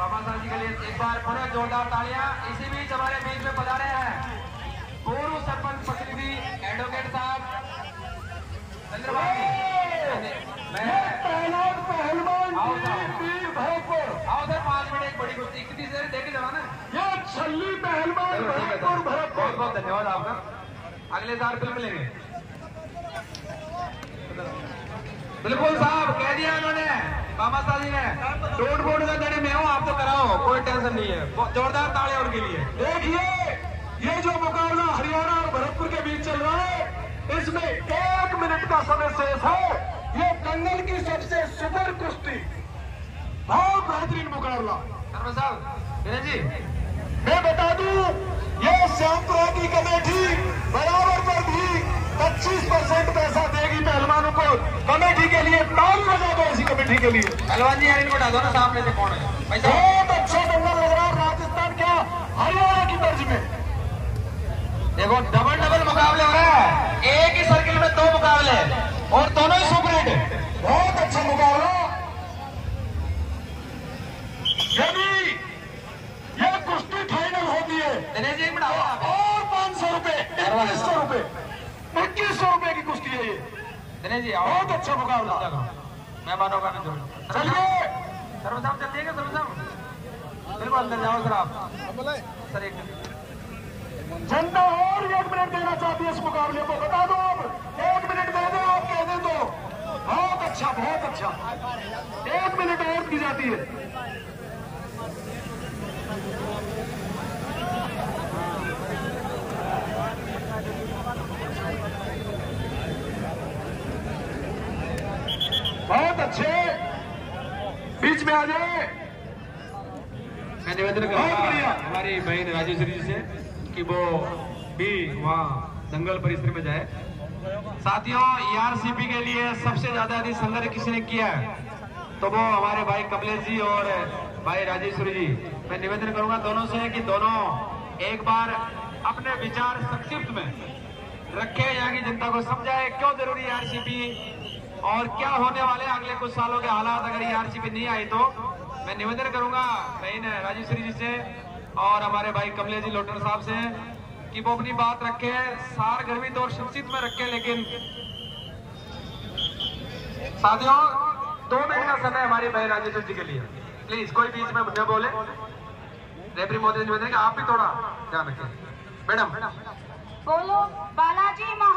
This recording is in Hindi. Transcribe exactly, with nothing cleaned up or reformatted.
बाबा साहब जी के लिए एक बार पुनः जोरदार तालियां। इसी बीच हमारे बीच में पधारे हैं पूर्व सरपंच प्रतिनिधि एडवोकेट साहब चंद्रबाबू। आओ सर, पांच मिनट एक बड़ी कुश्ती कितनी देर देखे जाना ना, ये छल्ली पहलवान भरतपुर भरतपुर। बहुत बहुत धन्यवाद आपका। अगले साल फिल्म मिलेंगे। बिल्कुल साहब कह दिया उन्होंने, बाबा साहब जी ने, टूट फूट का गणे में हूँ, आप तो कराओ, कोई टेंशन नहीं है। जोरदार तालियां उनके लिए। देखिए ये जो मुकाबला हरियाणा और भरतपुर के बीच चल रहा है, इसमें एक मिनट का समय शेष है। ये दंगल की सबसे सुपर कुश्ती, बहुत बेहतरीन मुकाबला। साहब विनय जी, मैं बता दूं, ये श्यामपुरा की कमेटी बराबर पर भी पच्चीस परसेंट पैसा देगी पहलवानों को। कमेटी के लिए ताली बजा दो इसी कमेटी के लिए। पहलवान जी यार इनको उठा दो ना, सामने से कौन है भाई साहब। बहुत अच्छा दंगल लग रहा है, राजस्थान क्या हरियाणा की तर्ज में। देखो डबल डबल मुकाबले हो रहे हैं, एक ही सर्किल में दो मुकाबले और दोनों ही सुपर हिट। बहुत अच्छा मुकाबला। यदि ये कुश्ती फाइनल होती है दिनेश जी बढ़ाओ और पाँच सौ रुपए इक्कीस सौ रुपए इक्कीस सौ रुपए की कुश्ती है ये। दिनेश जी आओ, बहुत अच्छा मुकाबला। मैं मानूंगा ना जोड़। चलिए सर्व साहब चलिएगा, सर्व साहब बिल्कुल अंदर जाओ सर। आप सर एक जनता और एक मिनट देना चाहती है इस मुकाबले को, बता दो आप एक मिनट दे दो, आप कह दे तो बहुत अच्छा बहुत अच्छा। एक मिनट और की जाती है। बहुत अच्छे, बीच में आ जाए। मैं निवेदन करूंगा हमारी बहन राजेश्वरी जी से कि वो भी वहाँ दंगल परिसर में जाए। साथियों ईआरसीपी के लिए सबसे ज्यादा यदि संघर्ष किसी ने किया है तो वो हमारे भाई कमलेश जी और भाई राजेश्वरी जी। मैं निवेदन करूंगा दोनों से कि दोनों एक बार अपने विचार संक्षिप्त में रखे, यहाँ की जनता को समझाए क्यों जरूरी है आरसीपी और क्या होने वाले अगले कुछ सालों के हालात अगर आरसीपी नहीं आई तो। मैं निवेदन करूंगा बहन राजेश्वरी जी से और हमारे भाई कमलेश जी लोटर साहब से कि वो अपनी बात रखे, सार गर्भित और संक्षिप्त में रखे। लेकिन साथियों दो मिनट का समय हमारी बहन राजेश्वरी जी के लिए, प्लीज कोई बीच में न बोले। रेफरी महोदय निवेदन कि आप भी थोड़ा ध्यान रखें। मैडम बोलो बालाजी माँ।